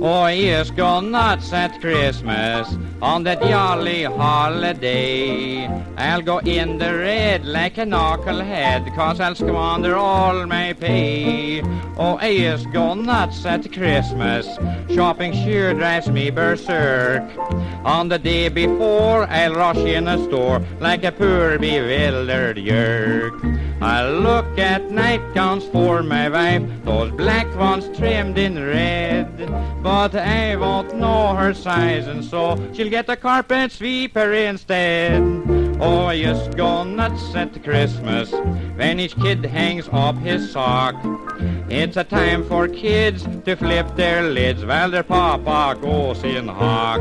Oh, yes, go nuts at Christmas on that jolly holiday. I'll go in the red like a knucklehead, 'cause I'll squander all my pay. Oh, yes, go nuts at Christmas. Shopping sure drives me berserk. On the day before, I'll rush in a store like a poor bewildered yerk. I'll look at nightgowns for my wife, those black ones trimmed in red. But I won't know her size, and so she'll get a carpet sweeper instead. Oh, just go nuts at Christmas when each kid hangs up his sock. It's a time for kids to flip their lids while their papa goes in hock.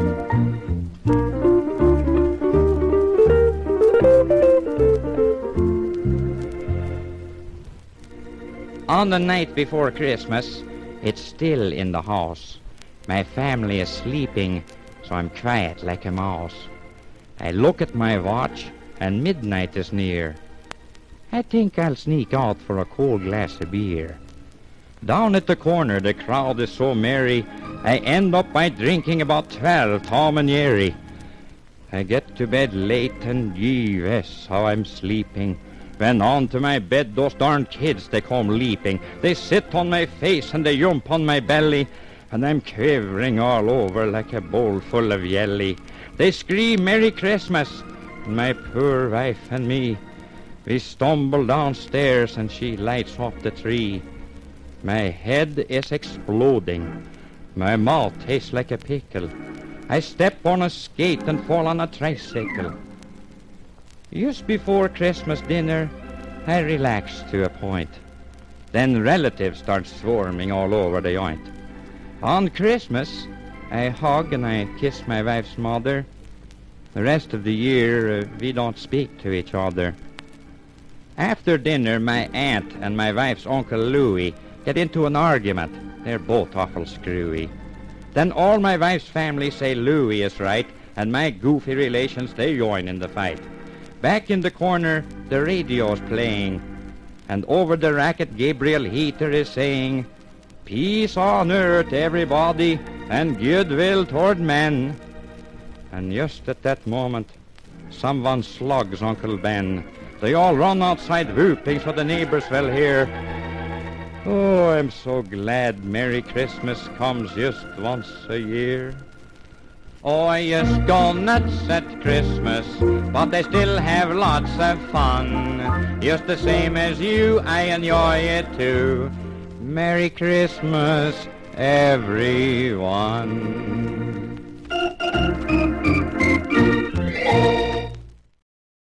On the night before Christmas, it's still in the house. My family is sleeping, so I'm quiet like a mouse. I look at my watch, and midnight is near. I think I'll sneak out for a cold glass of beer. Down at the corner, the crowd is so merry, I end up by drinking about 12 Tom and Jerry. I get to bed late, and gee whiz, how I'm sleeping. When onto my bed those darn kids, they come leaping. They sit on my face and they jump on my belly, and I'm quivering all over like a bowl full of jelly. They scream Merry Christmas, and my poor wife and me, we stumble downstairs and she lights up the tree. My head is exploding. My mouth tastes like a pickle. I step on a skate and fall on a tricycle. Just before Christmas dinner, I relax to a point. Then relatives start swarming all over the joint. On Christmas, I hug and I kiss my wife's mother. The rest of the year, we don't speak to each other. After dinner, my aunt and my wife's Uncle Louie get into an argument. They're both awful screwy. Then all my wife's family say Louie is right, and my goofy relations, they join in the fight. Back in the corner, the radio's playing, and over the racket, Gabriel Heater is saying, "Peace on earth, everybody, and goodwill toward men." And just at that moment, someone slugs Uncle Ben. They all run outside whooping so the neighbors will hear. Oh, I'm so glad Merry Christmas comes just once a year. Oh, I just go nuts at Christmas, but I still have lots of fun. Just the same as you, I enjoy it too. Merry Christmas, everyone.